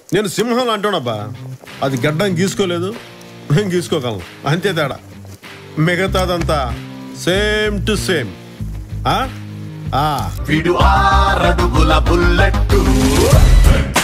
నేను సింహం అంటానబ్బా, అది గడ్డం గీసుకోలేదు, నేను గీసుకోగలను, అంతే తేడా. మిగతాదంతా సేమ్ టు సేమ్. వీడు 6 అడుగుల బుల్లెట్టు.